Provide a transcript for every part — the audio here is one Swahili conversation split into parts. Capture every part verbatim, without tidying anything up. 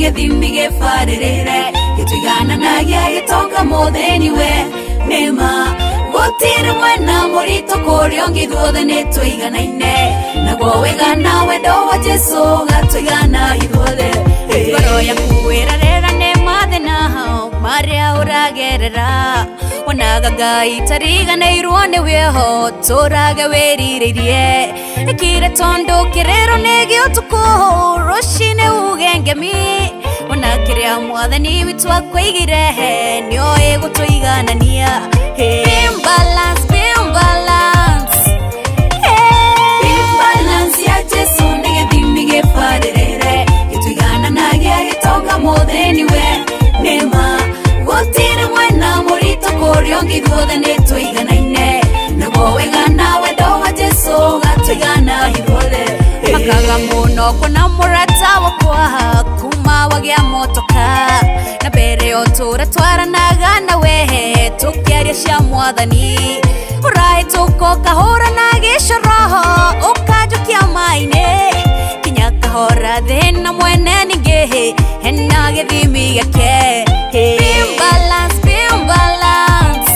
githimi gifaririre gitwigana na gia gitonga motheni we nema gutire mwana murito kurio ngithuothe ni twiganaine naguo wega nawe ndo wa Jesu gatwigana ithuothe ngoro yaku irarera ni mathina maria uragerera onaga Ngai tariganĩirwo nĩ wĩho tũrage wĩrirĩirie kire tondu kirero negi utuku roshine ugengemi ona kiria mwathani witu akwigire nio egutwiganania imbalance imbalance imbalance ya Jesu nigithimi gifaririre gitwigana nagia gitonga motheni we nema gutire mwana murito kurio ngithuothe ni twiganaine naguo wega nawe ndo wa Jesu gatwigana ithuothe makaga muno kuna murata wakwa kuma wagia motoka na mbere otura twaranaga nawe tukiaria cia mwathani urai tuko kahora na gicoroho ukajukia maine kinya kahora thina mwene ningi hena githimi giake imbalance imbalance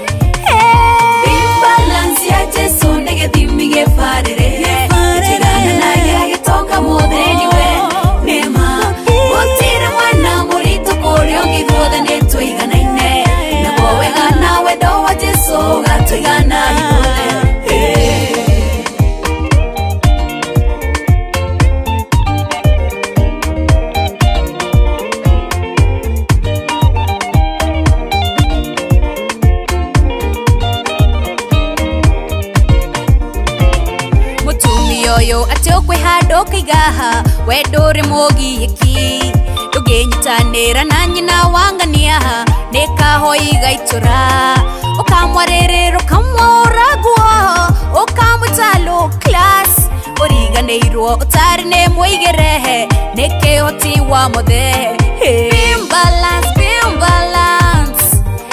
imbalance ya Jesu nigithimi gifaririre gitwigana nagia gitonga motheni we nema gutire mwana murito kurio ngithuothe ni twiganaine naguo wega nawe ndo wa Jesu gatwigana ithuothe yo atyo kwe hado kigaha we dore mogi yeki tugenyitanira na nyina wangania neka hoi gaitura okamwarerero kamoragwa okamutalo class origaneiro otari ne moigerehe neke oti wa mode imbalance imbalance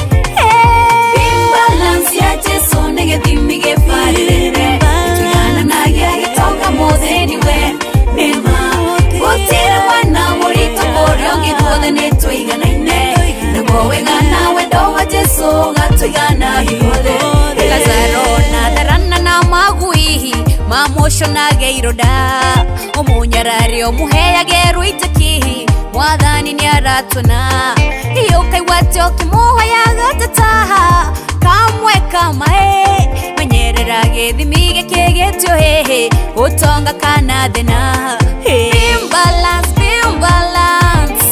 imbalance ya Jesu nigithimi gifaririre gitwigana nagia gitonga motheni we nema gutire mwana murito kurio ngithuothe ni twiganaine naguo wega nawe ndo wa Jesu gatwigana ithuothe Lazaro na tharana na magui mamosho na geiroda omunyarari omuheage ruitaki mwathani ni aratuna iyo kai watyo kimuhoya gatataha kamwe kamae menyerera githimi gikigetyo hehe utonga kana thina imbalance imbalance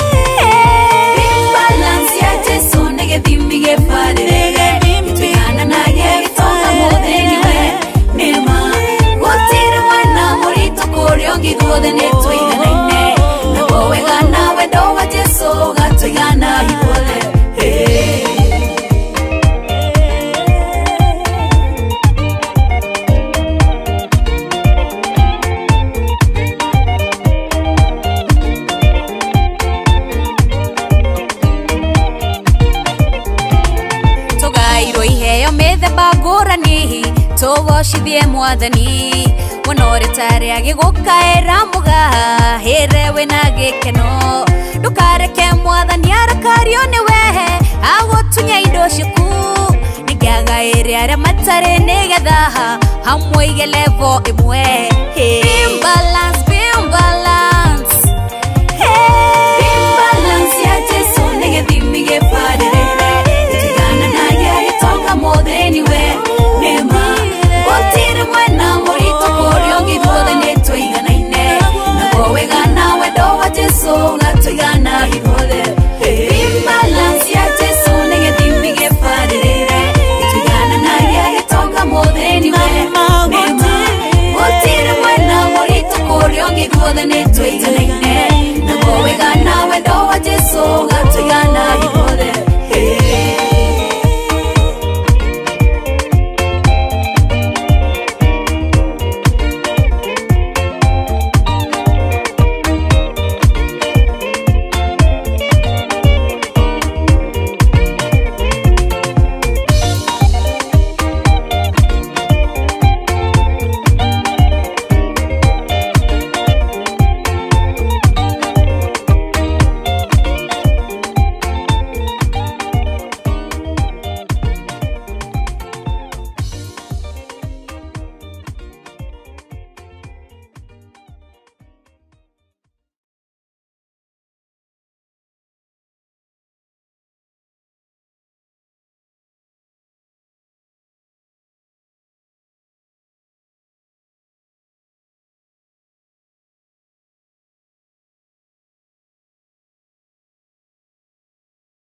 imbalance ya Jesu nigithimi gifaririre gitwigana nagia gitonga motheni we nema gutire mwana murito kurio ngithuothe ni twiganaine naguo wega nawe ndo wa Jesu gatwigana ithuothe togoshithie mwathani monoretare agigukaera muga herewe na gikeno ndukareke mwathani arakario ni wehe agotunya indo ciku nigiagaire aria matare nigetha hamwe igelevo imwe